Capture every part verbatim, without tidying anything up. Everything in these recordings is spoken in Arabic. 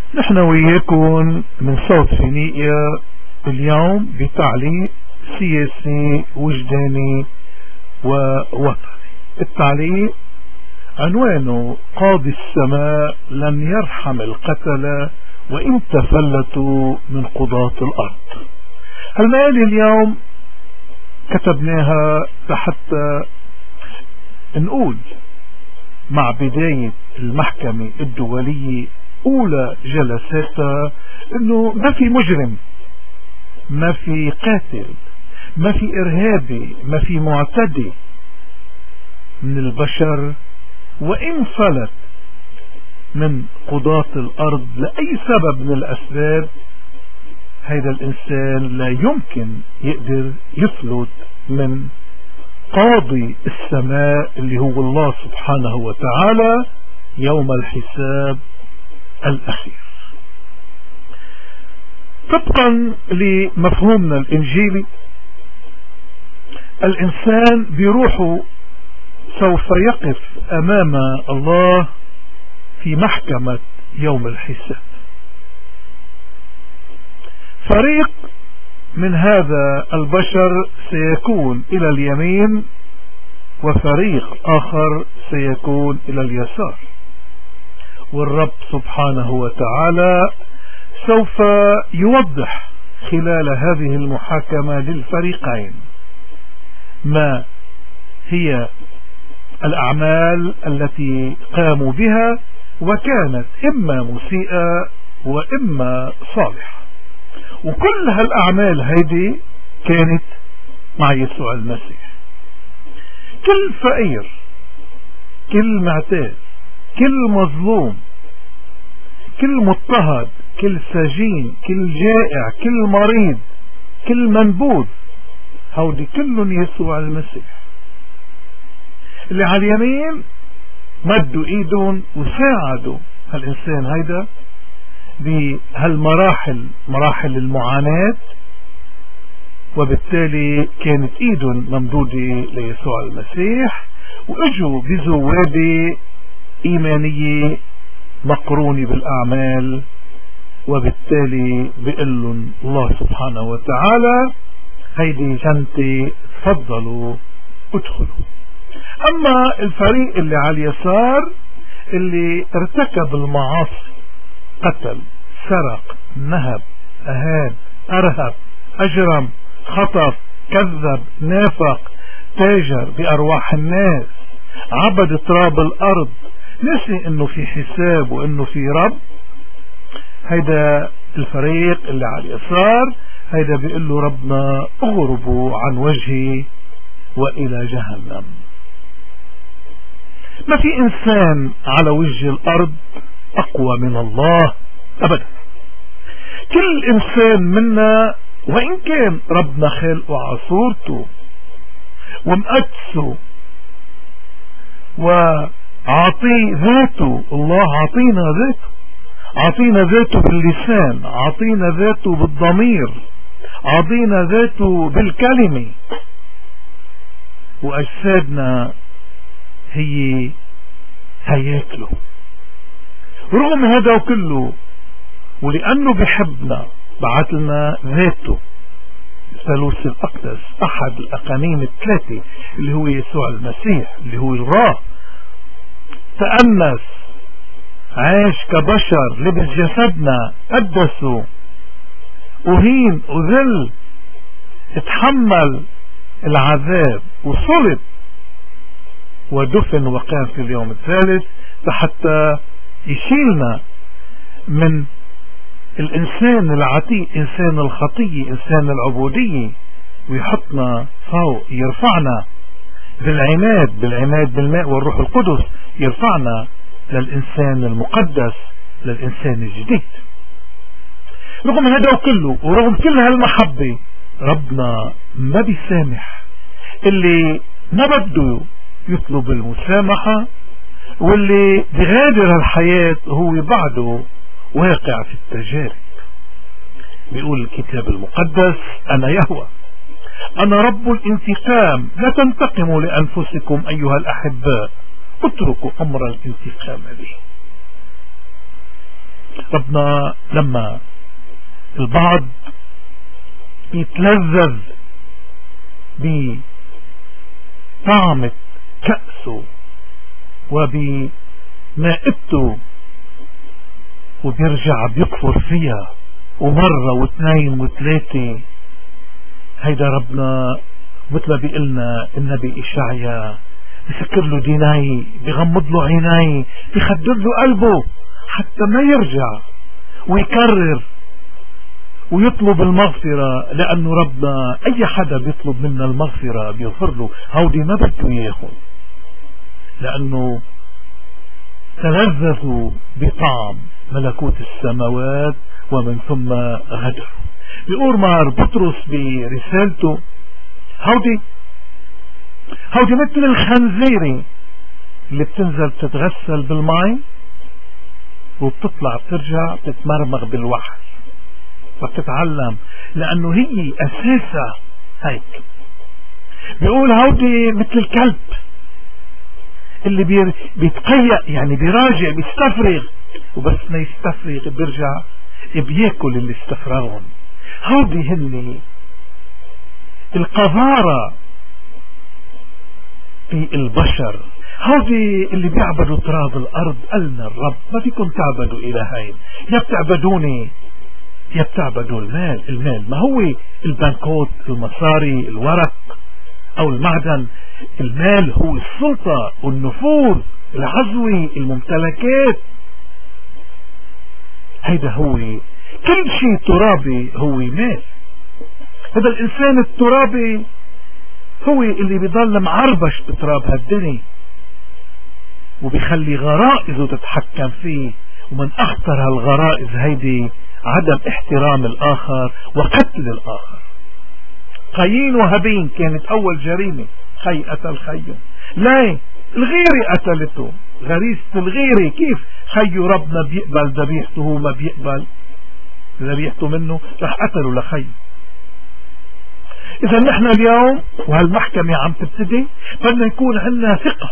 نحن وياكم من صوت فينيقيا اليوم بتعليق سياسي وجداني ووطني. التعليق عنوانه: قاضي السماء لن يرحم القتلة وإن تفلتوا من قضاة الأرض. هالمقالة اليوم كتبناها حتى نقول مع بداية المحكمة الدولية أولى جلساتها إنه ما في مجرم، ما في قاتل، ما في إرهابي، ما في معتدي من البشر وإن فلت من قضاة الأرض لأي سبب من الأسباب، هذا الإنسان لا يمكن يقدر يفلت من قاضي السماء اللي هو الله سبحانه وتعالى يوم الحساب الأخير. طبقا لمفهومنا الإنجيلي، الإنسان بروحه سوف يقف أمام الله في محكمة يوم الحساب. فريق من هذا البشر سيكون إلى اليمين وفريق آخر سيكون إلى اليسار، والرب سبحانه وتعالى سوف يوضح خلال هذه المحاكمة للفريقين ما هي الأعمال التي قاموا بها، وكانت إما مسيئة وإما صالحة. وكل هالأعمال هيدي كانت مع يسوع المسيح. كل فقير، كل معتاد، كل مظلوم، كل مضطهد، كل سجين، كل جائع، كل مريض، كل منبوذ، هودي كلهم يسوع المسيح. اللي على اليمين مدوا ايدهم وساعدوا هالإنسان هيدا بهالمراحل، مراحل المعاناة، وبالتالي كانت ايدهم ممدودة ليسوع المسيح، واجوا بزوادة ايمانية مقرونة بالاعمال، وبالتالي بيقلن الله سبحانه وتعالى هيدي جنتي، تفضلوا ادخلوا. اما الفريق اللي على اليسار اللي ارتكب المعاصي، قتل، سرق، نهب، اهان، ارهب، اجرم، خطف، كذب، نافق، تاجر بارواح الناس، عبد تراب الارض، نسي انه في حساب وانه في رب، هيدا الفريق اللي على اليسار هيدا بيقول له ربنا اغربوا عن وجهي والى جهنم. ما في انسان على وجه الارض اقوى من الله ابدا. كل انسان منا وان كان ربنا خلقه على صورته ومقدسه وعطيه ذاته، الله عطينا ذاته، عطينا ذاته باللسان، عطينا ذاته بالضمير، عطينا ذاته بالكلمة، واجسادنا هي هياكله. رغم هذا كله ولأنه بحبنا بعت لنا ذاته، الثالوث الأقدس، أحد الأقانيم الثلاثة اللي هو يسوع المسيح اللي هو الله، تأنس، عاش كبشر، لبس جسدنا، قدسه، أهين، أذل، اتحمل العذاب، وصلب ودفن وقام في اليوم الثالث حتى يشيلنا من الإنسان العتيق، إنسان الخطية، إنسان العبودية، ويحطنا فوق، يرفعنا بالعماد، بالعماد بالماء والروح القدس، يرفعنا للإنسان المقدس، للإنسان الجديد. رغم هذا كله ورغم كل هالمحبة، ربنا ما بيسامح اللي ما بده يطلب المسامحة، واللي بغادر الحياة هو بعده واقع في التجارب. بيقول الكتاب المقدس: أنا يهوه، أنا رب الانتقام، لا تنتقموا لأنفسكم أيها الأحباء، اتركوا أمر الانتقام لي. ربنا لما البعض يتلذذ بطعمة كأسه وبمائدته وبيرجع بيكفر فيها ومرة واثنين وثلاثة، هيدا ربنا مثل ما بيقلنا النبي إشعيا بسكر له ديناي، بيغمض له عيناي، بيخدر له قلبه حتى ما يرجع ويكرر ويطلب المغفرة، لأنه ربنا أي حدا بيطلب منا المغفرة بيغفر له. هودي ما بده ياخذ، لأنه تلذذوا بطعم ملكوت السماوات ومن ثم غدر. بيقول مار بطرس برسالته هودي هودي مثل الخنزيرة اللي بتنزل تتغسل بالماء وبتطلع بترجع بتتمرمغ بالوحل فبتتعلم، لأنه هي أساسها هيك. بيقول هودي مثل الكلب اللي بيتقيأ، يعني بيراجع بيستفرغ، وبس ما يستفرغ بيرجع بياكل اللي استفرغهم. هودي هن القذارة في البشر، هودي اللي بيعبدوا تراب الأرض. قالنا الرب ما فيكم تعبدوا إلهين، يا بتعبدوني يا بتعبدوا المال. المال ما هو البنكوت، المصاري، الورق أو المعدن. المال هو السلطة والنفوذ، العزوة، الممتلكات. هيدا هو كل شيء ترابي هو مال. هذا الإنسان الترابي هو اللي بيضل معربش بتراب هالدنيا وبيخلي غرائزه تتحكم فيه. ومن أخطر هالغرائز هيدي عدم احترام الآخر وقتل الآخر. قايين وهابيل كانت أول جريمة، خي قتل خيه. لا، الغيرة قتلته، غريزة الغيرة. كيف خيه ربنا بيقبل ذبيحته هو ما بيقبل ذبيحته منه؟ رح قتلوا لخيه. إذا نحن اليوم وهالمحكمة عم تبتدي بدنا يكون عندنا ثقة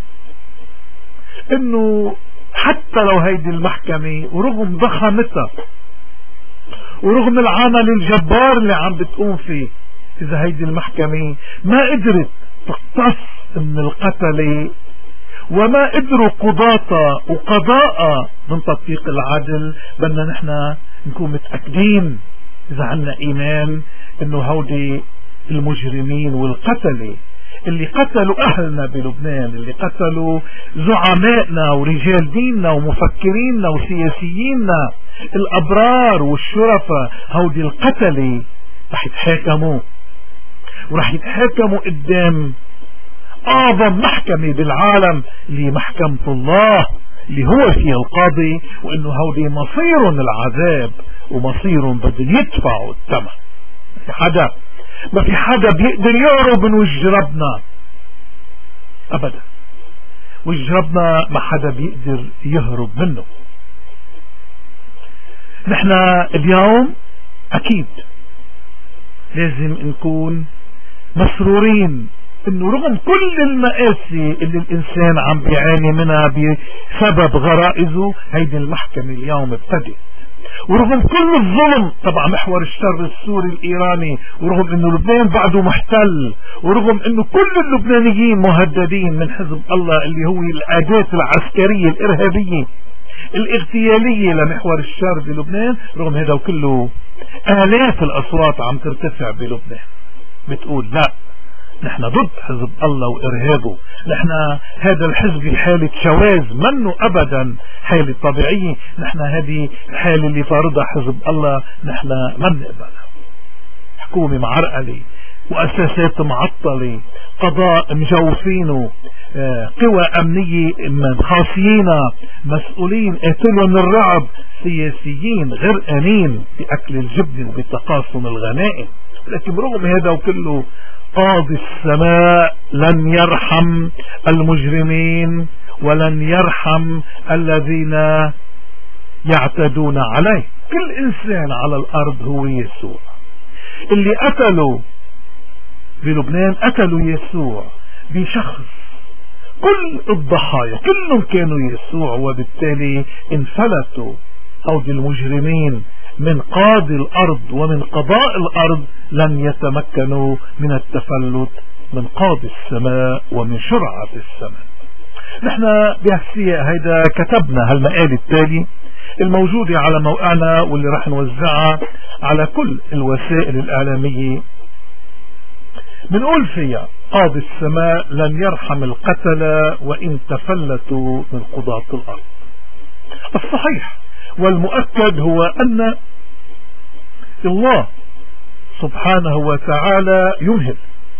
إنه حتى لو هيدي المحكمة ورغم ضخامتها ورغم العمل الجبار اللي عم بتقوم فيه، إذا هيدي المحكمة ما قدرت تقتص من القتلة وما قدروا قضاة وقضاء من تطبيق العدل، بدنا نحن نكون متأكدين إذا عنا إيمان إنه هودي المجرمين والقتلة اللي قتلوا أهلنا بلبنان، اللي قتلوا زعمائنا ورجال ديننا ومفكريننا وسياسييننا الأبرار والشرفاء، هودي القتلة رح يتحاكموا ورح يتحاكموا قدام أعظم محكمة بالعالم اللي محكمة الله اللي هو فيها القاضي، وإنه هودي مصير العذاب ومصير بدهم يدفعوا الثمن. في حدا ما في حدا بيقدر يهرب من وجه ربنا أبدا. وجه ربنا ما حدا بيقدر يهرب منه. نحن اليوم أكيد لازم نكون مسرورين انه رغم كل المآسي اللي الانسان عم بيعاني منها بسبب غرائزه، هيدي المحكمة اليوم ابتدت. ورغم كل الظلم تبع محور الشر السوري الإيراني، ورغم انه لبنان بعده محتل، ورغم انه كل اللبنانيين مهددين من حزب الله اللي هو الأداة العسكرية الإرهابية الاغتيالية لمحور الشر بلبنان، رغم هذا وكله آلاف الأصوات عم ترتفع بلبنان بتقول لا، نحن ضد حزب الله وإرهابه، نحن هذا الحزب بحالة شواذ منه أبدا حالة طبيعية، نحن هذه الحالة اللي فارضها حزب الله نحن ما بنقبلها. حكومة معرقلة وأساسات معطلة، قضاء مجوفينه، قوى أمنية من خاصينا، مسؤولين قاتلهم الرعب، سياسيين غرقانين بأكل الجبن وبتقاسم الغنائم. لكن رغم هذا وكله قاضي السماء لن يرحم المجرمين ولن يرحم الذين يعتدون عليه. كل إنسان على الأرض هو يسوع. اللي قتلوا بلبنان قتلوا يسوع بشخص، كل الضحايا كلهم كانوا يسوع، وبالتالي انفلتوا أو المجرمين من قاضي الأرض ومن قضاء الأرض لن يتمكنوا من التفلت من قاضي السماء ومن شرعة السماء. نحن بهالسياق هيدا كتبنا هالمقال التالي الموجودة على موقعنا واللي رح نوزعها على كل الوسائل الإعلامية. بنقول فيها قاضي السماء لن يرحم القتلة وإن تفلتوا من قضاة الأرض. الصحيح والمؤكد هو أن الله سبحانه وتعالى يمهل.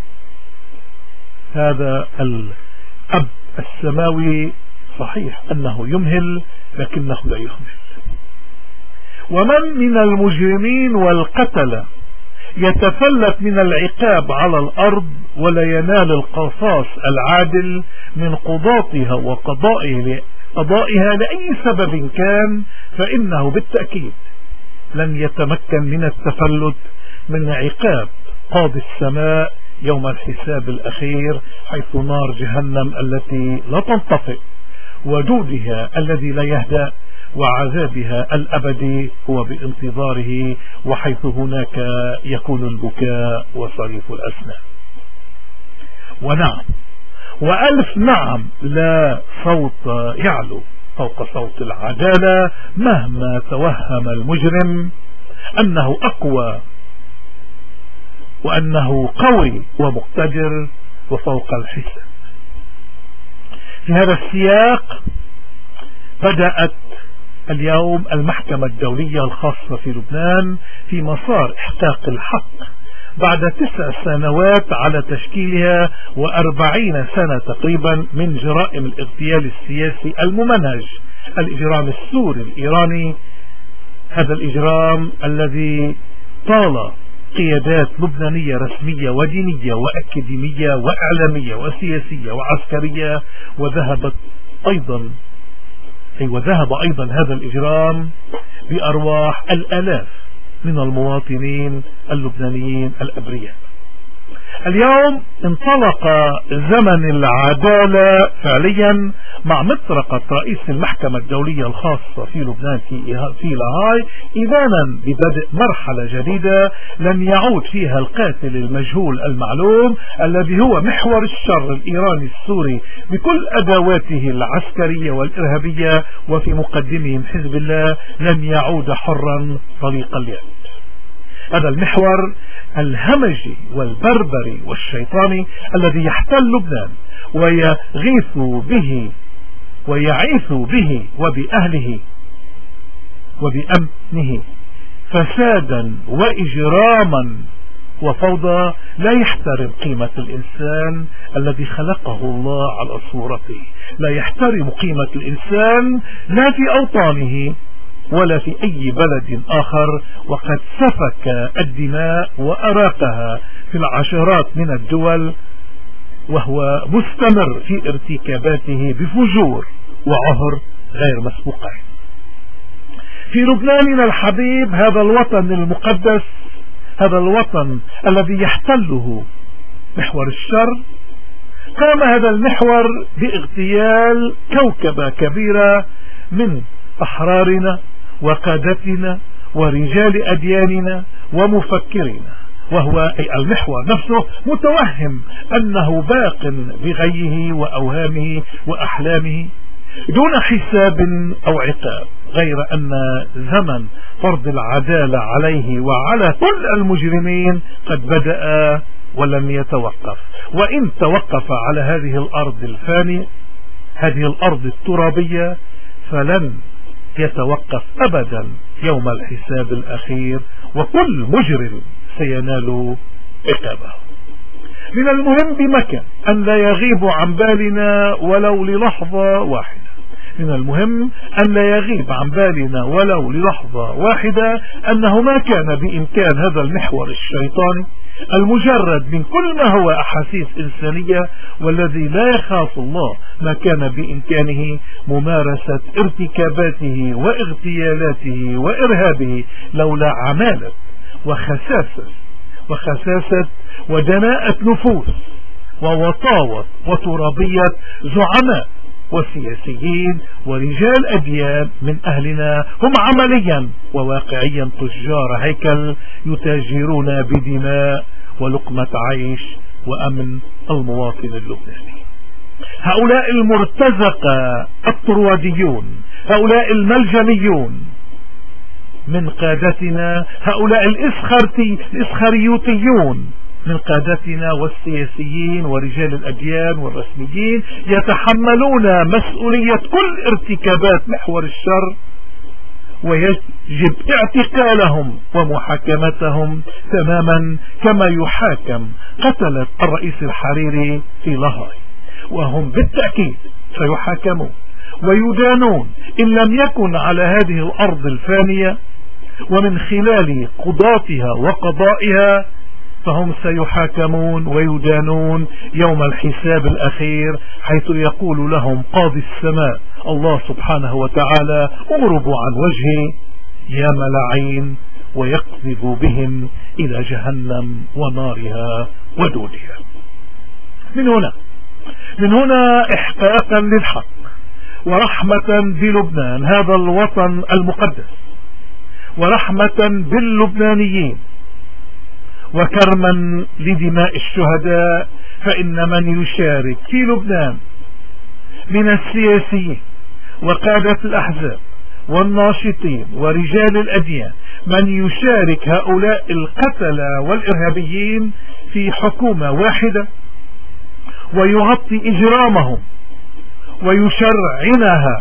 هذا الأب السماوي صحيح أنه يمهل لكنه لا يهمل. ومن من المجرمين والقتلة يتفلت من العقاب على الأرض ولا ينال القصاص العادل من قضاتها وقضائها قضائها لأي سبب كان، فإنه بالتأكيد لن يتمكن من التفلت من عقاب قاضي السماء يوم الحساب الأخير، حيث نار جهنم التي لا تنطفئ وجودها الذي لا يهدأ وعذابها الأبدي هو بانتظاره، وحيث هناك يكون البكاء وصريف الأسنان. ونعم وألف نعم لا صوت يعلو فوق صوت العدالة مهما توهم المجرم أنه أقوى وأنه قوي ومقتدر وفوق الحساب. في هذا السياق بدأت اليوم المحكمة الدولية الخاصة في لبنان في مسار إحقاق الحق بعد تسع سنوات على تشكيلها وأربعين سنة تقريبا من جرائم الاغتيال السياسي الممنهج، الإجرام السوري الإيراني. هذا الإجرام الذي طال قيادات لبنانية رسمية ودينية وأكاديمية وإعلامية وسياسية وعسكرية، وذهبت أيضا أي وذهب أيضا هذا الإجرام بأرواح الآلاف من المواطنين اللبنانيين الأبرياء. اليوم انطلق زمن العدالة فعليا مع مطرقة رئيس المحكمة الدولية الخاصة في لبنان في لاهاي، إذانا ببدء مرحلة جديدة لن يعود فيها القاتل المجهول المعلوم الذي هو محور الشر الإيراني السوري بكل أدواته العسكرية والإرهابية وفي مقدمهم حزب الله، لن يعود حرا طليق اليد. هذا المحور الهمجي والبربري والشيطاني الذي يحتل لبنان ويغيث به ويعيث به وبأهله وبأمنه فسادا وإجراما وفوضى، لا يحترم قيمة الإنسان الذي خلقه الله على صورته، لا يحترم قيمة الإنسان لا في أوطانه ولا في أي بلد آخر، وقد سفك الدماء وأراقها في العشرات من الدول، وهو مستمر في ارتكاباته بفجور وعهر غير مسبوقين. في لبناننا الحبيب، هذا الوطن المقدس، هذا الوطن الذي يحتله محور الشر، قام هذا المحور باغتيال كوكبة كبيرة من أحرارنا وقادتنا ورجال أدياننا ومفكرين، وهو أي المحور نفسه متوهم أنه باق بغيه وأوهامه وأحلامه دون حساب أو عقاب، غير أن زمن فرض العدالة عليه وعلى كل المجرمين قد بدأ ولم يتوقف. وإن توقف على هذه الأرض الفانية، هذه الأرض الترابية، فلن يتوقف أبدا يوم الحساب الأخير، وكل مجرم سينال عقابه. من المهم بمكان أن لا يغيب عن بالنا ولو للحظة واحدة، من المهم أن لا يغيب عن بالنا ولو للحظة واحدة أنه ما كان بإمكان هذا المحور الشيطاني المجرد من كل ما هو أحاسيس إنسانية والذي لا يخاف الله، ما كان بإمكانه ممارسة ارتكاباته واغتيالاته وإرهابه لولا عمالة وخساسة وخساسة ودناءة نفوس ووطاوة وترابية زعماء وسياسيين ورجال أديان من أهلنا هم عمليا وواقعيا تجار هيكل يتاجرون بدماء ولقمة عيش وأمن المواطن اللبناني. هؤلاء المرتزقة الطرواديون، هؤلاء الملجميون من قادتنا، هؤلاء الإسخرتي الإسخريوطيون من قادتنا والسياسيين ورجال الأديان والرسميين يتحملون مسؤولية كل ارتكابات محور الشر، ويجب اعتقالهم ومحاكمتهم تماما كما يحاكم قتلة الرئيس الحريري في لاهاي، وهم بالتأكيد سيحاكمون ويدانون إن لم يكن على هذه الأرض الفانية ومن خلال قضاتها وقضائها، فهم سيحاكمون ويدانون يوم الحساب الأخير، حيث يقول لهم قاضي السماء الله سبحانه وتعالى: اغربوا عن وجهي يا ملعين، ويقذف بهم إلى جهنم ونارها ودودها. من هنا من هنا إحقاقا للحق ورحمة بلبنان هذا الوطن المقدس، ورحمة باللبنانيين وكرما لدماء الشهداء، فإن من يشارك في لبنان من السياسيين وقادة الأحزاب والناشطين ورجال الأديان من يشارك هؤلاء القتلة والإرهابيين في حكومة واحدة ويغطي إجرامهم ويشرعنها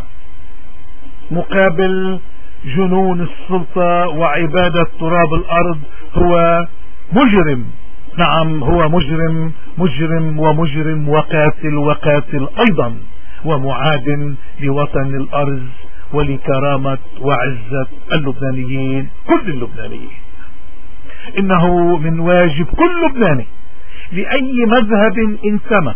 مقابل جنون السلطة وعبادة تراب الأرض، هو مجرم. نعم، هو مجرم مجرم ومجرم وقاتل وقاتل أيضا، ومعاد لوطن الأرض ولكرامة وعزة اللبنانيين، كل اللبنانيين. إنه من واجب كل لبناني لأي مذهب انتمى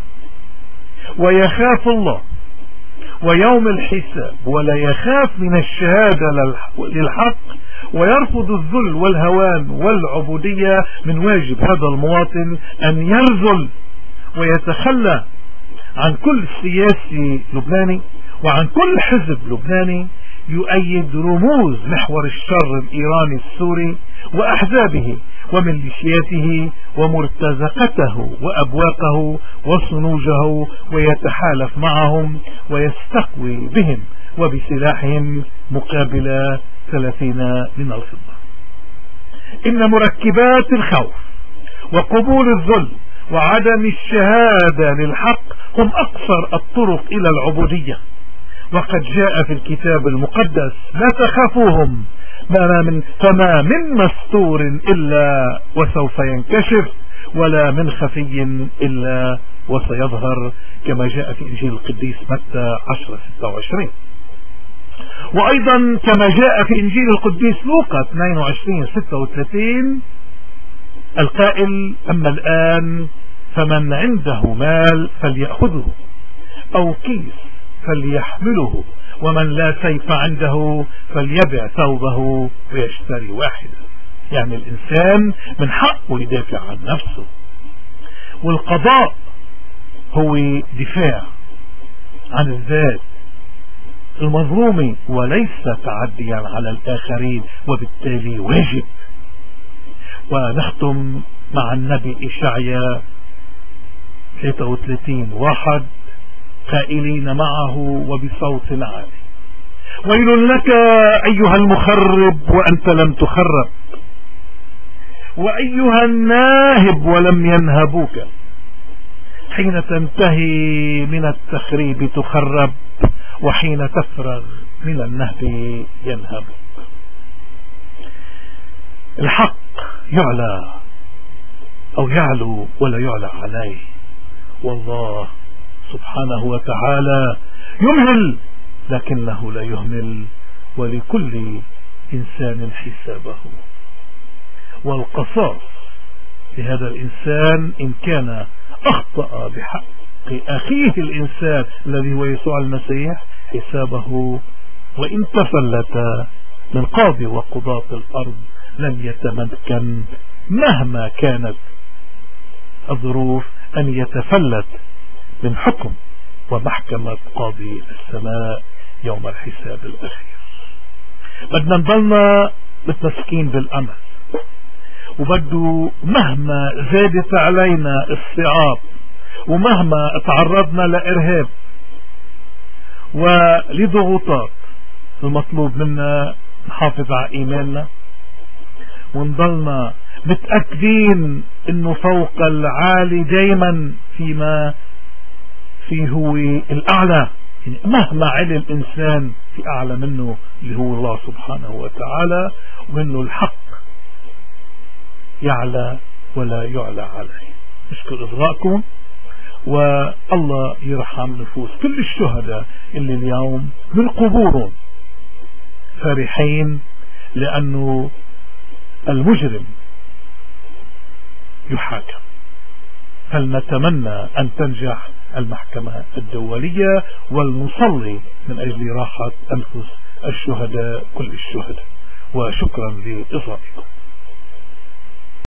ويخاف الله ويوم الحساب ولا يخاف من الشهادة للحق ويرفض الذل والهوان والعبودية، من واجب هذا المواطن أن يرذل ويتخلى عن كل سياسي لبناني وعن كل حزب لبناني يؤيد رموز محور الشر الإيراني السوري وأحزابه وميليشياته ومرتزقته وأبواقه وصنوجه، ويتحالف معهم ويستقوي بهم وبسلاحهم مقابل ثلاثين من الفضة. إن مركبات الخوف وقبول الذل وعدم الشهادة للحق هم أقصر الطرق إلى العبودية، وقد جاء في الكتاب المقدس: لا تخافوهم ما من فما من مستور إلا وسوف ينكشف، ولا من خفي إلا وسيظهر، كما جاء في إنجيل القديس متى عشرة ستة وعشرين. وأيضا كما جاء في إنجيل القديس لوقا اثنين وعشرين ستة وثلاثين القائل: أما الآن فمن عنده مال فليأخذه، أو كيس فليحمله، ومن لا سيف عنده فليبع ثوبه ويشتري واحدا. يعني الإنسان من حقه يدافع عن نفسه، والقضاء هو دفاع عن الذات المظلوم وليس تعديا على الآخرين، وبالتالي واجب. ونختم مع النبي إشعياء ثلاثة وثلاثين واحد قائلين معه وبصوت عالي: ويل لك أيها المخرب وأنت لم تخرب، وأيها الناهب ولم ينهبوك، حين تنتهي من التخريب تخرب، وحين تفرغ من النهب ينهب. الحق يعلى أو يعلو ولا يعلى عليه، والله سبحانه وتعالى يمهل لكنه لا يهمل، ولكل إنسان حسابه. والقصاص لهذا الإنسان إن كان أخطأ بحق أخيه الإنسان الذي هو يسوع المسيح حسابه، وإن تفلت من قاضي وقضاة الأرض لن يتمكن مهما كانت الظروف أن يتفلت من حكم ومحكمة قاضي السماء يوم الحساب الأخير. بدنا نضلنا متمسكين بالأمل، وبدو مهما زادت علينا الصعاب ومهما تعرضنا لإرهاب ولضغوطات، المطلوب منا نحافظ على إيماننا ونضلنا متأكدين انه فوق العالي دايما فيما فيه هو الأعلى. يعني مهما علي الإنسان في أعلى منه اللي هو الله سبحانه وتعالى، ومنه الحق يعلى ولا يعلى عليه. أشكر إصغائكم، والله يرحم نفوس كل الشهداء اللي اليوم من قبورهم فرحين لأنه المجرم يحاكم. فلنتمنى أن تنجح المحكمة الدولية، ولنصلي من أجل راحة أنفس الشهداء كل الشهداء. وشكرا لإصغائكم.